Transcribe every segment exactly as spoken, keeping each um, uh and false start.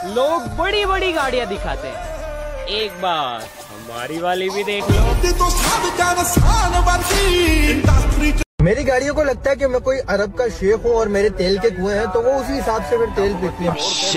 लोग बड़ी बड़ी गाड़ियां दिखाते हैं, एक बार हमारी वाली भी देख लो। मेरी गाड़ियों को लगता है कि मैं कोई अरब का शेख हूँ और मेरे तेल के कुएं हैं, तो वो उसी हिसाब से फिर तेल पीती है।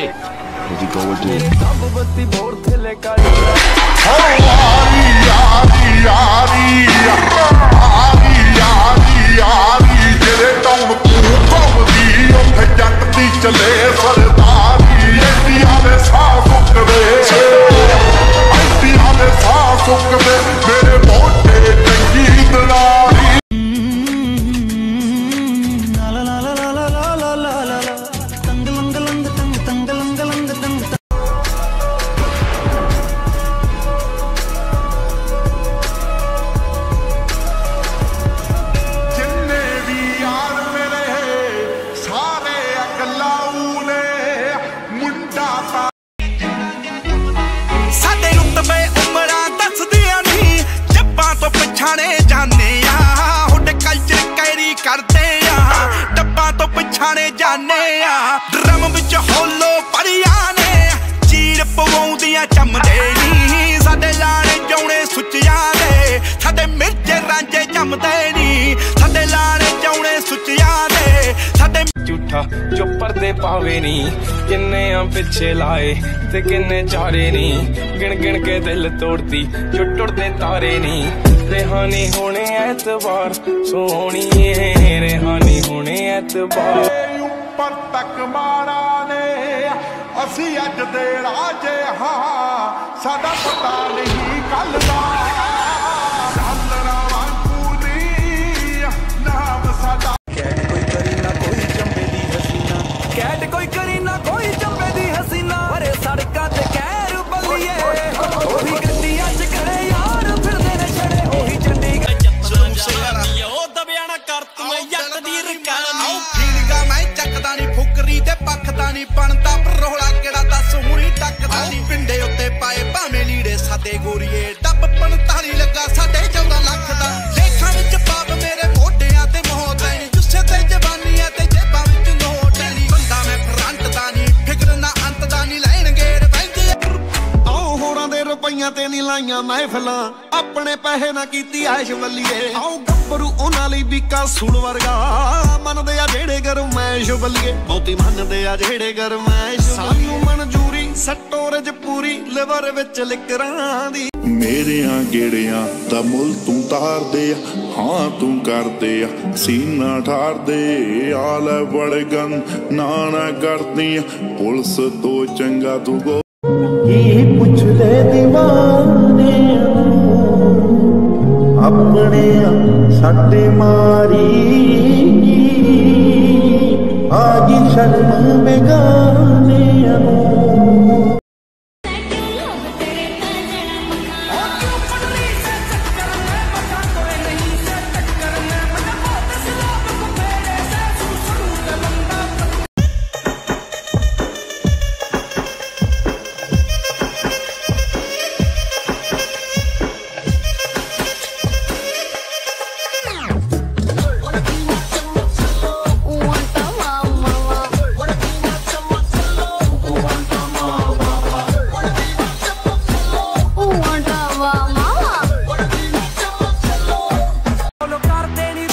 ड्रम विच होलो परियां ने चीड़ पवाउंदियां चमदे नी साडे लाणे जौणे सुच्चियां दे साडे मिर्चे रांझे जमदे नी साडे लाणे जौणे सुच्चियां दे साडे झूठा जो पर्दे पावे नी किन्ने आ पिछे लाए ते किन्ने चारे नी गिन गिन के दिल तोड़ती जो टुटदे तारे नी रेहानी होने एतबार सोहणी रेहानी होने एतबार पर तक मारा ने असी अज दे राजे हाँ साडा पता नहीं कल दा नाम साडा कैट कोई करी ना कोई चंबे दी हसीना कैट कोई करी ना कोई चंबे दी हसीना अरे सड़कां ते कैर बल्लिए ओही गड्डियां च खड़े यार फिरदे ने छड़े ओही चंडीगढ़ ओ दबियाना कर तू जट दी रकानी आओ फीलगा मैं चकदा नी फुकरी ते पखदा नी बनदा परोला केड़ा दस हुणी टकदा नी पिंडे उत्ते पाए भाਵੇਂ लीड़े साडे गोरीए डब पैंताली लगा साडे चौदह लाख दा लेखां विच पाप मेरे मोढियां ते मौत ऐ नी जुस्से ते जवानी ऐ ते जेबां विच नोट ऐ नी बंदा मैं फ्रंट दा नी फिकर ना अंत दा नी लैणगे रवैंदे आओ होरां दे रुपईयां ते नी लाईयां महफिलां अपने पैसे ना कीती ऐश वल्लीए आओ गब्बरू उन्हां लई बीका सूण वर्गा मनदे आ जेड़े गरमैश बल्लीए बहुती मनदे आ जेड़े गरमैश सानू मंजूरी सटोरज पूरी लिवर विच लिकरां दी मेरियां गेड़ियां दा मुल तू तार दे हाँ तू कर दे सीना ठार दे आल बड़े गन ना ना करदी पुलिस तो चंगा तू गो ये पुछ ले दीवाने अपने सट्टे मारी आज शर्म बेगाने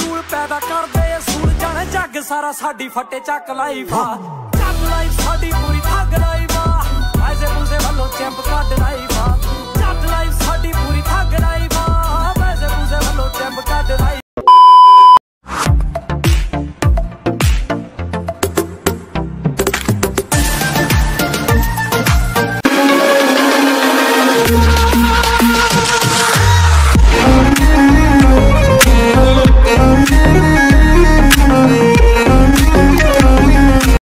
सारा साडी फटे चक लाइफ आ चक लाइफ साडी